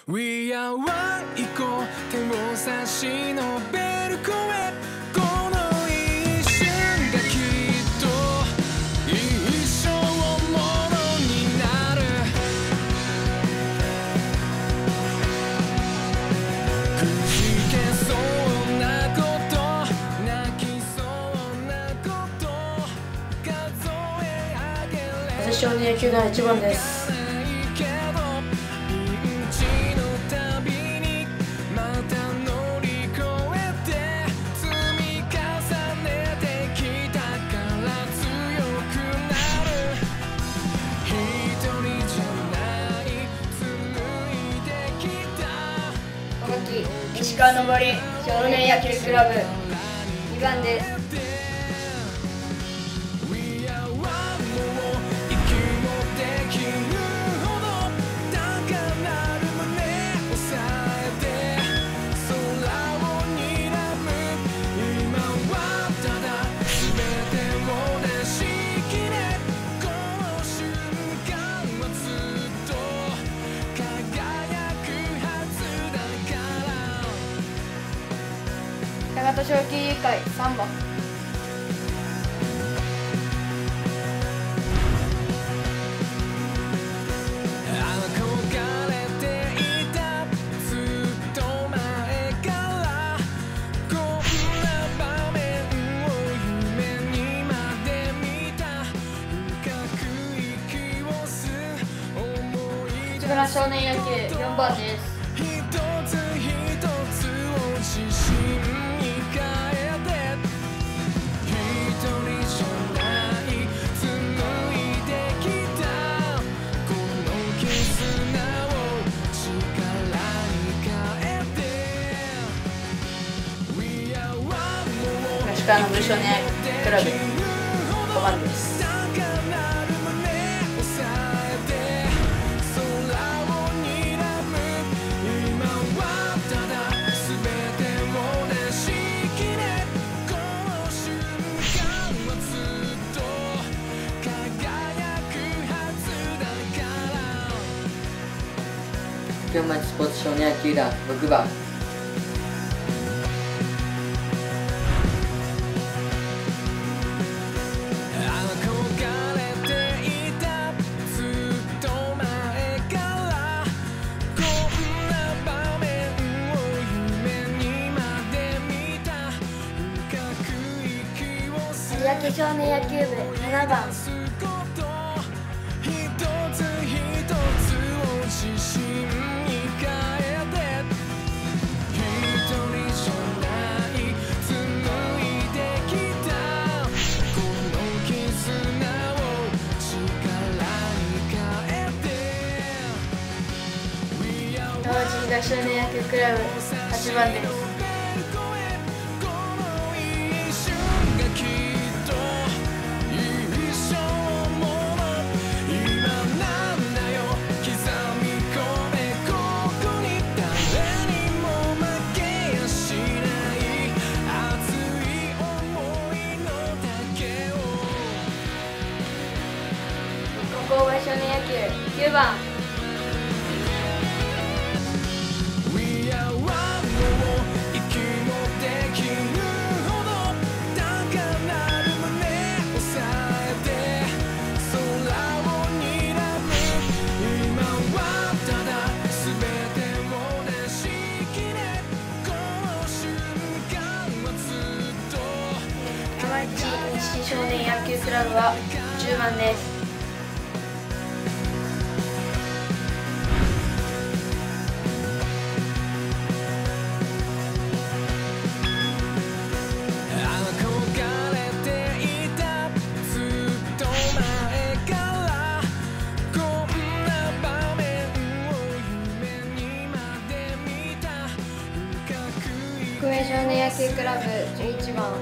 We are one 行こう手を差し伸べる声この一瞬がきっと一生ものになるくじけそうなこと泣きそうなこと数え上げれ私少年野球団1番です。石川の森少年野球クラブ2番です。長門小球委員会3番。市村少年野球4番です。石川の森少年クラブ5番です。群馬スポーツ少年野球団6番。野球少年野球部7番。川内東少年野球クラブ8番です。郊外少年野球9番。山市西少年野球クラブは10番です。福江少年野球クラブ11番。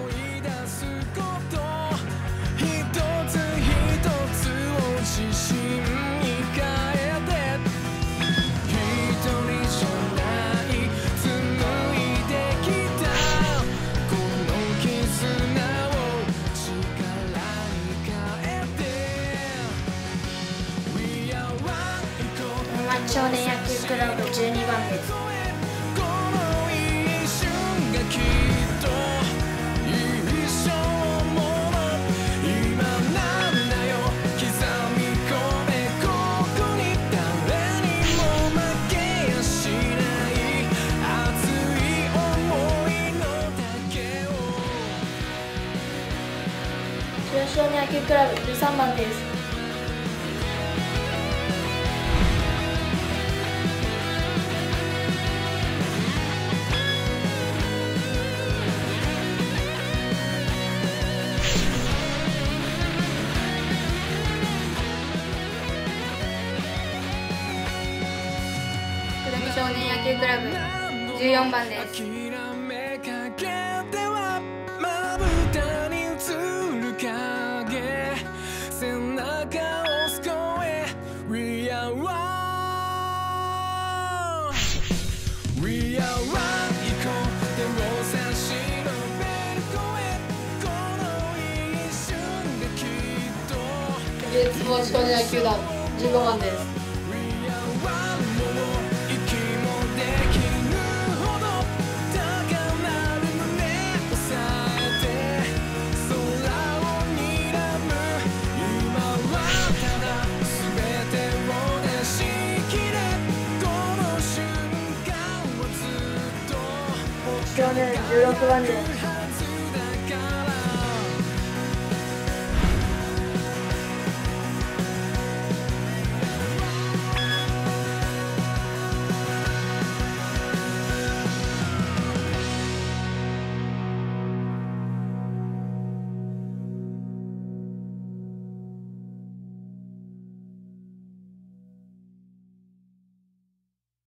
少年野球クララブ12番です。 この一瞬がきっと一生もの今なんだよ刻み込めここに誰にも負けやしない熱い想いの丈を中小野球クラブ13番です。久留米少年野球クラブ14番です。 諦めかけてはまぶたに映る影背中をすこえ We are one We are one 行こう手を差し伸べる声この一瞬がきっとレッツボー少年野球団15番です。少年16番です。